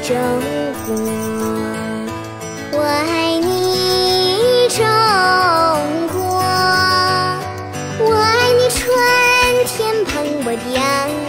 中国，我爱你中国，我爱你春天磅礴的阳